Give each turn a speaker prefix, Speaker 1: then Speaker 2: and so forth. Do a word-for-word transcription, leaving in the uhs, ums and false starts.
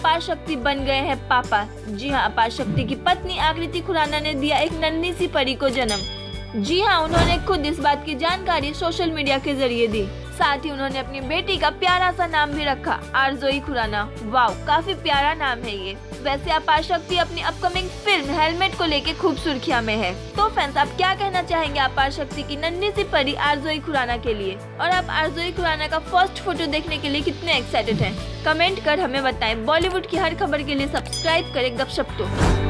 Speaker 1: अपारशक्ति बन गए हैं पापा। जी हाँ, अपारशक्ति की पत्नी आकृति खुराना ने दिया एक नन्ही सी परी को जन्म। जी हाँ, उन्होंने खुद इस बात की जानकारी सोशल मीडिया के जरिए दी। साथ ही उन्होंने अपनी बेटी का प्यारा सा नाम भी रखा, आरज़ोई खुराना। वाव, काफी प्यारा नाम है ये। वैसे अपारशक्ति अपनी अपकमिंग फिल्म हेलमेट को लेके खूब सुर्खियां में है। तो फ्रेंड्स, आप क्या कहना चाहेंगे अपारशक्ति की नन्ही सी परी आरज़ोई खुराना के लिए? और आप आरज़ोई खुराना का फर्स्ट फोटो देखने के लिए कितने एक्साइटेड हैं? कमेंट कर हमें बताएं। बॉलीवुड की हर खबर के लिए सब्सक्राइब करें गपशप तो।